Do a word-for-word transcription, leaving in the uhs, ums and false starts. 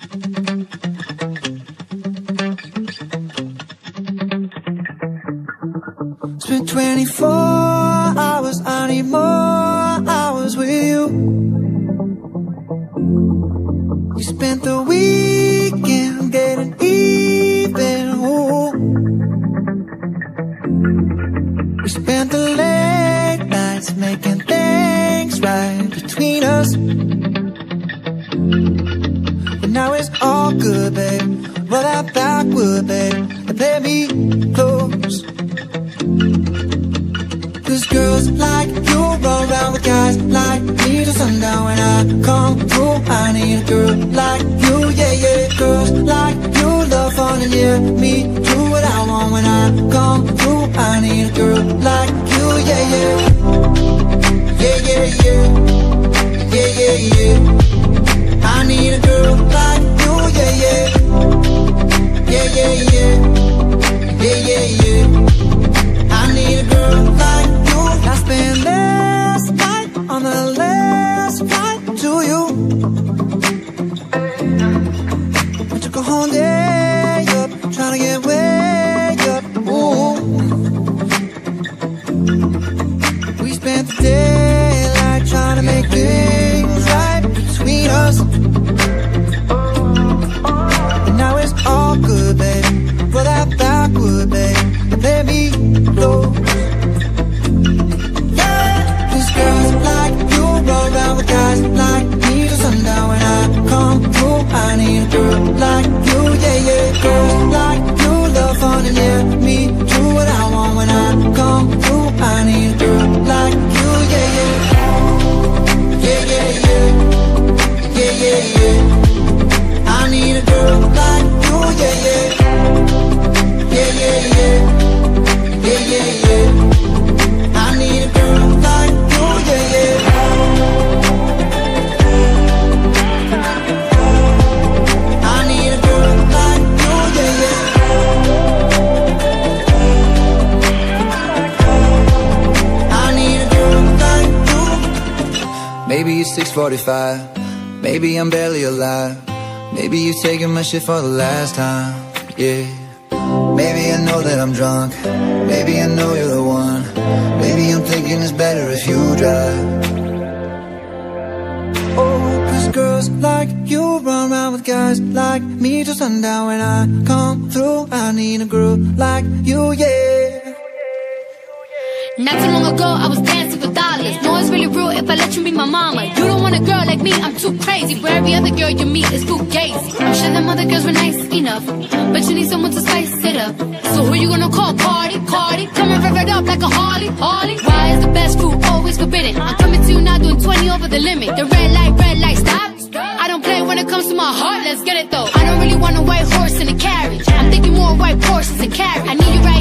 Spent twenty-four hours, I need more hours with you. We spent the weekend getting even, ooh. We spent the late nights making things right between us. But now it's all good, babe. Roll that backward, babe, and play me close. Cause girls like you run around with guys like me till sundown. When I come through, I need a girl like you, yeah, yeah. Girls like you love fun and yeah, me do what I want. When I come through, I need a girl like you, yeah, yeah. Yeah, yeah, yeah. Yeah, yeah, yeah. I need a girl like you, yeah, yeah. Yeah, yeah, yeah. Yeah, yeah, yeah. I need a girl like you. I spent last night on the last flight to you. I took a whole day up, trying to get way up, ooh. We spent the daylight trying to make things right between us. And now it's all good, babe. Roll that backward, babe, and let me close. Yeah, cause girls like you roll around with guys like me till sundown. When I come through, I need a girl like you, yeah, yeah. Girls like you love fun and yeah, me do what I want. When I come through, I need a girl like you, yeah, yeah. Yeah, yeah, yeah. Yeah, yeah, yeah. I need a girl like you, yeah, yeah. Yeah, yeah, yeah. Yeah, yeah, yeah. I need a girl like you, yeah, yeah. I need a girl like you, yeah, yeah. I need a girl like you. Maybe it's six forty-five. Maybe I'm barely alive. Maybe you're taking my shit for the last time, yeah. Maybe I know that I'm drunk. Maybe I know you're the one. Maybe I'm thinking it's better if you drive. Oh, cause girls like you run around with guys like me till sundown. When I come through, I need a girl like you, yeah. Not too long ago, I was dancing for dollars. No, it's really real if I let you be my mama. You don't want a girl like me, I'm too crazy. Where every other girl you meet is too gazy. I'm sure them other girls were nice enough, but you need someone to spice it up. So who you gonna call? Cardi, Cardi. Come and rev it up like a Harley, Harley. Why is the best food always forbidden? I'm coming to you now doing twenty over the limit. The red light, red light, stop. I don't play when it comes to my heart, let's get it though. I don't really want a white horse in a carriage. I'm thinking more white horses and carriage. I need you right